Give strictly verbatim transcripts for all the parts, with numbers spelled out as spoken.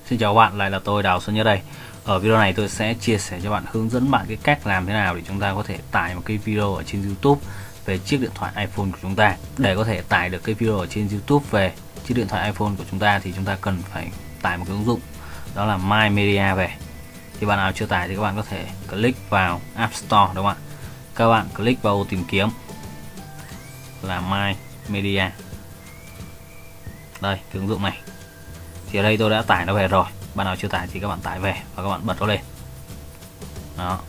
Xin chào các bạn, lại là tôi Đào Xuân Nhất đây. Ở video này tôi sẽ chia sẻ cho bạn, hướng dẫn bạn cái cách làm thế nào để chúng ta có thể tải một cái video ở trên YouTube về chiếc điện thoại iPhone của chúng ta. Để có thể tải được cái video ở trên YouTube về chiếc điện thoại iPhone của chúng ta thì chúng ta cần phải tải một cái ứng dụng, đó là My Media về. Thì bạn nào chưa tải thì các bạn có thể click vào App Store, đúng không ạ? Các bạn click vào ô tìm kiếm là My Media. Đây, cái ứng dụng này. Thì ở đây tôi đã tải nó về rồi. Bạn nào chưa tải thì các bạn tải về và các bạn bật nó lên. Đó.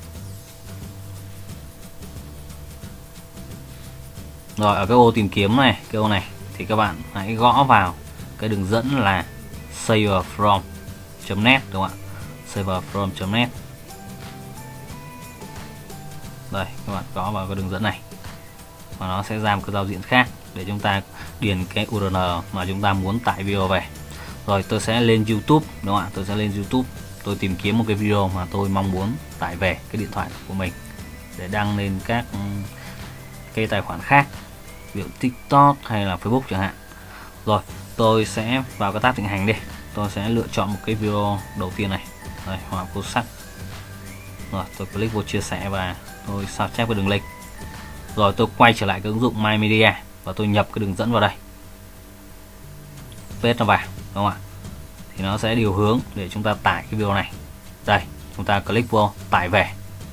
Rồi ở cái ô tìm kiếm này, cái ô này thì các bạn hãy gõ vào cái đường dẫn là saverfrom.net, đúng không ạ? saverfrom.net. Đây, các bạn gõ vào cái đường dẫn này và nó sẽ ra một cái giao diện khác để chúng ta điền cái u rờ en mà chúng ta muốn tải video về. Rồi tôi sẽ lên YouTube, đúng không ạ? Tôi sẽ lên YouTube, tôi tìm kiếm một cái video mà tôi mong muốn tải về cái điện thoại của mình để đăng lên các cái tài khoản khác, ví dụ TikTok hay là Facebook chẳng hạn. Rồi tôi sẽ vào cái tab thịnh hành đi, tôi sẽ lựa chọn một cái video đầu tiên này, đây, họa vô sắc. Rồi tôi click vào chia sẻ và tôi sao chép cái đường link. Rồi tôi quay trở lại cái ứng dụng My Media và tôi nhập cái đường dẫn vào đây, paste nó vào, đúng không ạ? Thì nó sẽ điều hướng để chúng ta tải cái video này. Đây, chúng ta click vô tải về.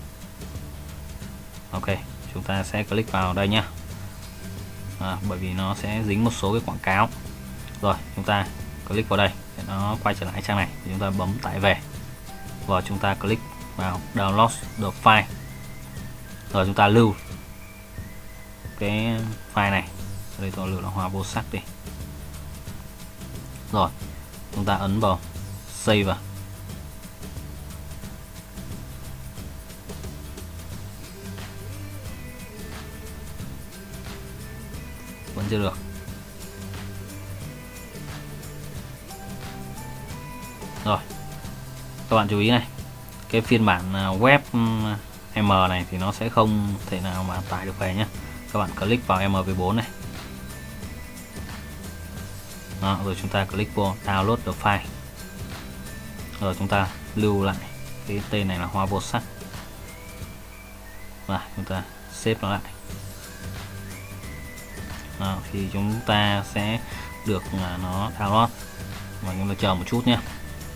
Ok, chúng ta sẽ click vào đây nhé. À, bởi vì nó sẽ dính một số cái quảng cáo. Rồi chúng ta click vào đây để nó quay trở lại trang này, thì chúng ta bấm tải về và chúng ta click vào download the file. Rồi chúng ta lưu cái file này. Ở đây tôi lưu là hoa vô sắc đi. Rồi chúng ta ấn vào save vào. Vẫn chưa được. Rồi các bạn chú ý này, cái phiên bản web M này thì nó sẽ không thể nào mà tải được về nhé. Các bạn click vào M V bốn này. Đó, rồi chúng ta click vô download the file. Rồi chúng ta lưu lại cái tên này là hoa vô sắc và chúng ta xếp nó lại. Đó, thì chúng ta sẽ được là nó download và chúng ta chờ một chút nhé.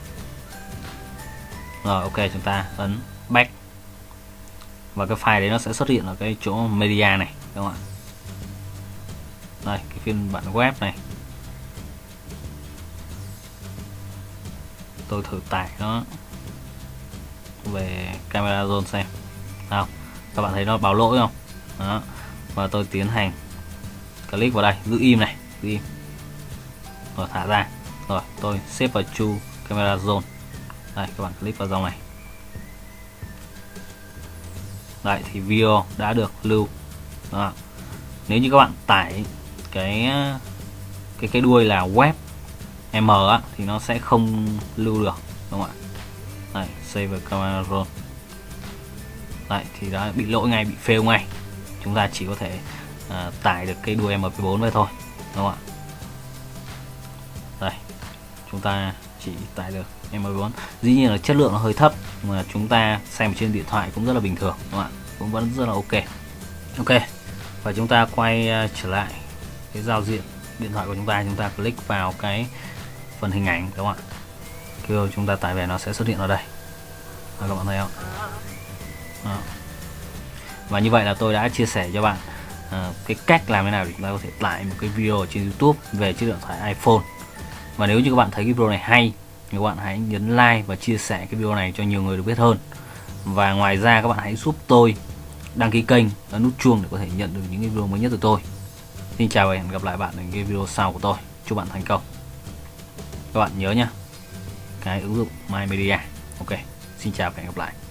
Rồi ok, chúng ta ấn back và cái file đấy nó sẽ xuất hiện ở cái chỗ media này, đúng không ạ? Đây, cái phiên bản web này. Tôi thử tải nó về camera zone xem. Nào, các bạn thấy nó báo lỗi không? Đó. Và tôi tiến hành click vào đây, giữ im này, giữ im. Rồi thả ra. Rồi tôi xếp vào chu camera zone. Đây, các bạn click vào dòng này. Đấy, thì video đã được lưu. Đó. Nếu như các bạn tải cái cái cái đuôi là web M á, thì nó sẽ không lưu được, đúng không ạ? Đây, save camera roll. Đấy, thì đã bị lỗi ngay, bị fail ngay. Chúng ta chỉ có thể uh, tải được cái đuôi M P bốn về thôi, đúng không ạ? Đây, chúng ta chỉ tải được M P bốn. Dĩ nhiên là chất lượng nó hơi thấp, mà chúng ta xem trên điện thoại cũng rất là bình thường, đúng không ạ? Cũng vẫn rất là ok. Ok, và chúng ta quay uh, trở lại cái giao diện điện thoại của chúng ta, chúng ta click vào cái phần hình ảnh, đúng không ạ? Khi chúng ta tải về nó sẽ xuất hiện ở đây. Đó, các bạn thấy không? Đó. Và như vậy là tôi đã chia sẻ cho bạn uh, cái cách làm thế nào để chúng ta có thể tải một cái video ở trên YouTube về chiếc điện thoại iPhone. Và nếu như các bạn thấy cái video này hay thì các bạn hãy nhấn like và chia sẻ cái video này cho nhiều người được biết hơn. Và ngoài ra các bạn hãy giúp tôi đăng ký kênh, ấn nút chuông để có thể nhận được những cái video mới nhất từ tôi. Xin chào và hẹn gặp lại bạn ở cái video sau của tôi. Chúc bạn thành công. Các bạn nhớ nhé, cái ứng dụng My Media. Ok, xin chào và hẹn gặp lại.